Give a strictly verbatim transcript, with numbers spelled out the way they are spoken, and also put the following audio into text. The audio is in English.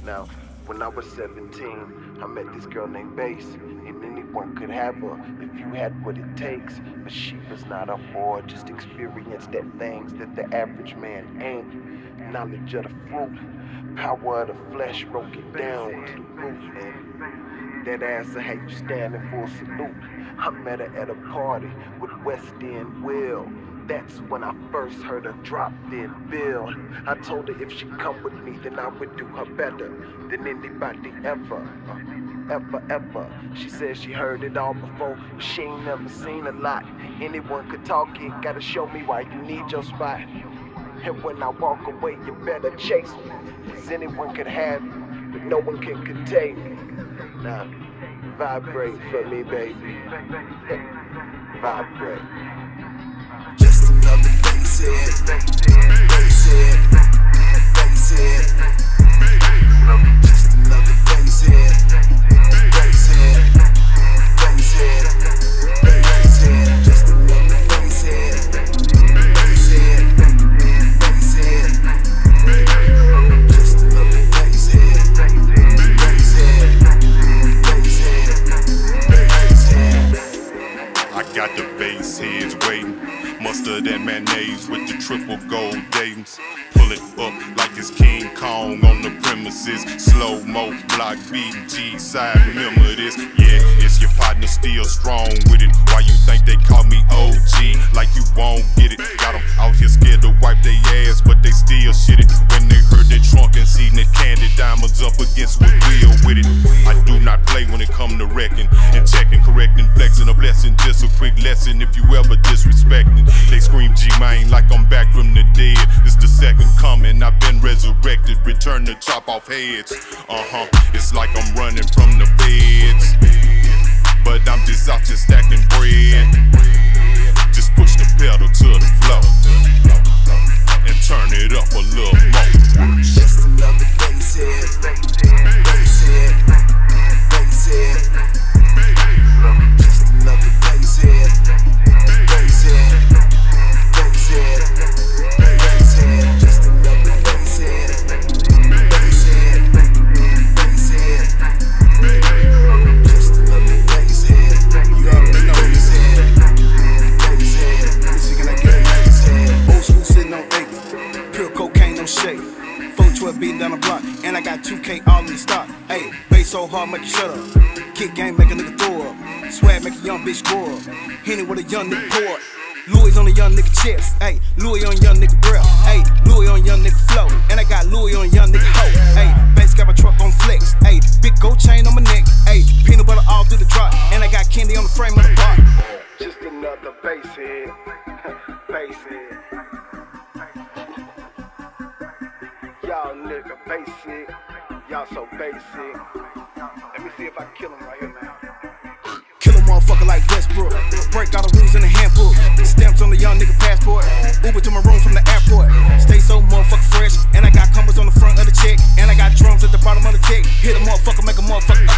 Now, when I was seventeen, I met this girl named Bass, and anyone could have her if you had what it takes. But she was not a whore, just experienced that things that the average man ain't. Knowledge of the fruit, power of the flesh, broke it down to the root, man. That ass will have you standing for a salute. I met her at a party with West End Will. That's when I first heard her drop dead bill. I told her if she come with me, then I would do her better than anybody ever, uh, ever, ever. She said she heard it all before, but she ain't never seen a lot. Anyone could talk it, gotta show me why you need your spot. And when I walk away, you better chase me, cause anyone could have me, but no one can contain me. Now, vibrate for me, baby. Vibrate. Just another bass head, bass head, bass head. Just another bass head, bass head, bass head, bass head. Just another bass head, bass head, bass head. Just another bass head, bass head, bass head, bass head. I got the bass heads waiting. Mustard and mayonnaise with the triple gold datings. Pull it up like it's King Kong on the premises. Slow-mo, block beat, G-side, remember this. Yeah, it's your partner still strong with it. Why you think they call me O G? Like you won't get it. Got them out here scared to wipe their ass, but they still shit it. When they heard their trunk and seen that candy diamonds up against with wheel with it. I do not play when it come to wrecking and checking, correcting, flexing a blessing. Just a quick lesson if you ever disrespecting. They scream G-Mane like I'm back from the dead. It's the second coming, I've been resurrected. Return to chop off heads. Uh-huh, it's like I'm running from the feds, but I'm just out here stacking bread. Just push the pedal to the floor and turn it up a little more. Just another bass head, bass head, bass head. Just another bass head, bass head, bass head, bass head. Just another bass head, bass head, bass head. Just another bass head. You already know bass head, bass head. This shit gonna get bass head. Old school sitting on eight, pure cocaine, no shake. four twelve beating down the block, and I got two K all in the stock. Ayy, bass so hard, make you shut up. Kick game, make a nigga throw up. Swag, make a young bitch grow up. Henny with a young nigga pour up. Louis on a young nigga chest, ayy. Louis on young nigga breath, ayy. Louis on young nigga flow, and I got Louis on young nigga hoe, ayy. Bass got my truck on flex, ayy. Big gold chain on my neck, ayy. Peanut butter all through the drop, and I got candy on the frame of the bar. Just another bass head, bass head. Y'all nigga basic, y'all so basic. Let me see if I can kill him right here now. Kill a motherfucker like Westbrook. Break all the rules in the handbook. Stamps on the young nigga passport. Uber to my room from the airport. Stay so motherfucker fresh. And I got combos on the front of the check. And I got drums at the bottom of the check. Hit a motherfucker, make a motherfucker.